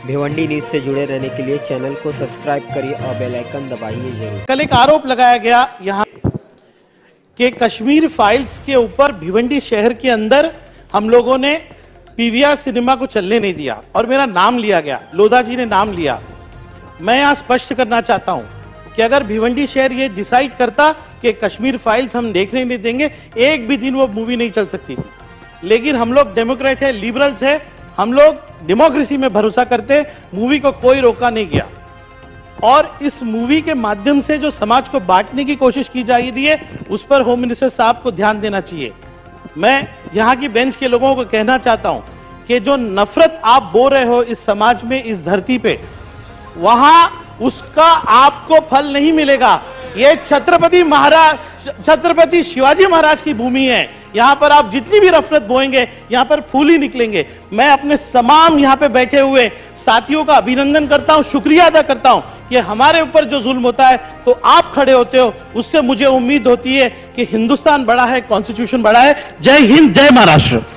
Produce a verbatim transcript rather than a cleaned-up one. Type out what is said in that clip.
Bhiwandi news से जुड़े रहने के लिए चैनल को सब्सक्राइब करिए और बेल आइकन दबाइए जरूर। कल एक आरोप लगाया गया यहाँ के कश्मीर फाइल्स के ऊपर भिवंडी शहर के अंदर हम लोगों ने पीवीआर सिनेमा को चलने नहीं दिया और मेरा नाम लिया गया, लोधा जी ने नाम लिया। मैं यहाँ स्पष्ट करना चाहता हूँ कि अगर भिवंडी शहर ये डिसाइड करता कि कश्मीर फाइल्स हम देखने नहीं देंगे, एक भी दिन वो मूवी नहीं चल सकती थी। लेकिन हम लोग डेमोक्रेट है, लिबरल्स है, हम लोग डेमोक्रेसी में भरोसा करते, मूवी को कोई रोका नहीं गया। और इस मूवी के माध्यम से जो समाज को बांटने की कोशिश की जा रही है उस पर होम मिनिस्टर साहब को ध्यान देना चाहिए। मैं यहाँ की बेंच के लोगों को कहना चाहता हूँ कि जो नफरत आप बो रहे हो इस समाज में, इस धरती पे, वहां उसका आपको फल नहीं मिलेगा। ये छत्रपति महाराज, छत्रपति शिवाजी महाराज की भूमि है। यहाँ पर आप जितनी भी नफरत बोएंगे यहाँ पर फूल ही निकलेंगे। मैं अपने तमाम यहाँ पे बैठे हुए साथियों का अभिनंदन करता हूँ, शुक्रिया अदा करता हूँ कि हमारे ऊपर जो जुल्म होता है तो आप खड़े होते हो, उससे मुझे उम्मीद होती है कि हिंदुस्तान बड़ा है, कॉन्स्टिट्यूशन बड़ा है। जय हिंद, जय महाराष्ट्र।